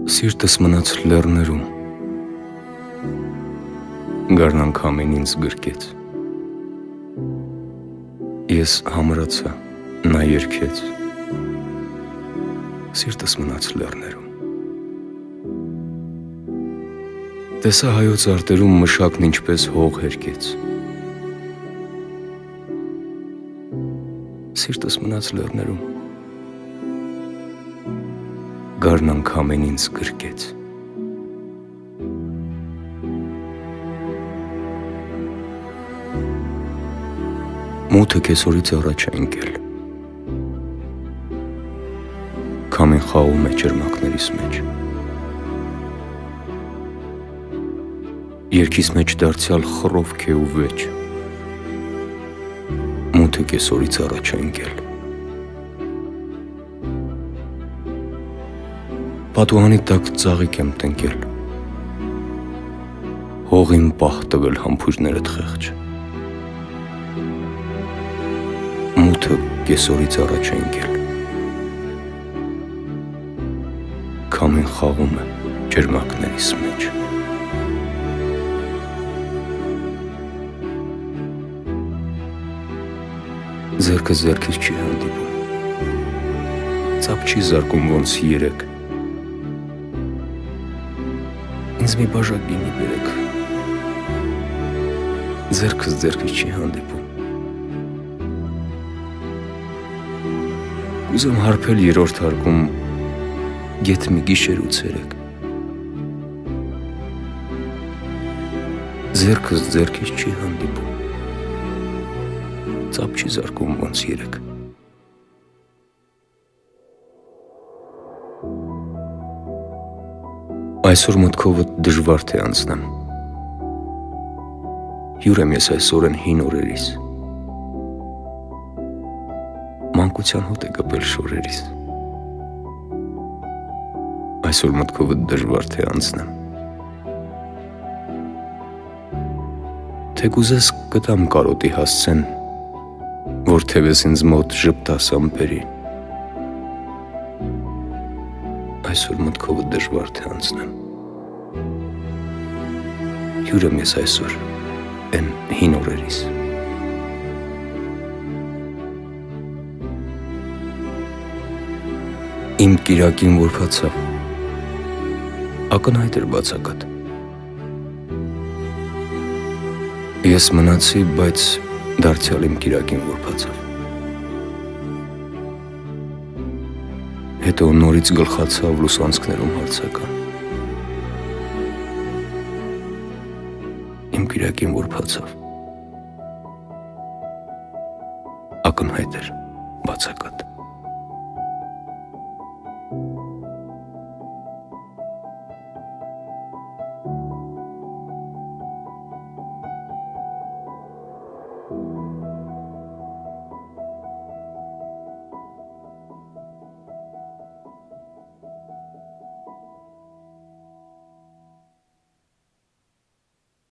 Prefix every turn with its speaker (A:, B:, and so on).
A: Սիրտս մնաց լեռներում, գարն անգամին ինձ գրկեց, ես համրացա, նա երգեց, սիրտս մնաց լեռներում։ Տեսա հայոց արտերում մշակն ինչպես հող հերկեց, սիրտս մնաց լեռներում, գարն անգամին ինձ գրկեց։ Մութը կեսօրից առաջ է ընկել, քամին խաղում է ջերմակներիս մեջ, երգիս մեջ դարձյալ խռովք է ու վեճ, մութը կեսօրից առաջ է ընկել։ Պատուհանի տակ ծաղիկ եմ տնկել, հողին պահ տվել համբույրներդ խեղճ, մութը կեսօրից առաջ է ընկել, քամին խաղում է ջերմակներիս մեջ։ Ձեռքս ձեռքից չի հանդիպում, ծափ չի զարկում ոնց երեկ, ինձ մի բաժակ գինի բերեք, ձեռքս ձեռքից չի հանդիպում, կուզեմ հարբել երրորդ հարկում, գեթ մի գիշեր ու ցերեկ, ձեռքս ձեռքից չի հանդիպում, ծափ չի զարկում ոնց երեկ։ Այսօր մտքովդ դժվար թե անցնեմ, հյուր եմ ես այսօրն հին օրերիս, մանկության հոտ է կպել շորերիս, այսօր մտքովդ դժվար թե անցնեմ, թե կուզես կտամ կարոտի հասցեն, որ թևես ինձ մոտ ժպտաս ամպերի, այսօր մտքովդ դժվար թե անցնեմ, հյուր եմ ես այսօր են հին օրերիս։ Իմ կիրակին որ բացավ, ակնհայտ էր բացակայ, ես մնացի, բայց դարձյալ իմ կիրակին որ բացավ, հետո նորից գլխացավ լուսանցքներում հարցական, իմ կիրակին որ բացավ, ակնհայտ էր բացակայ։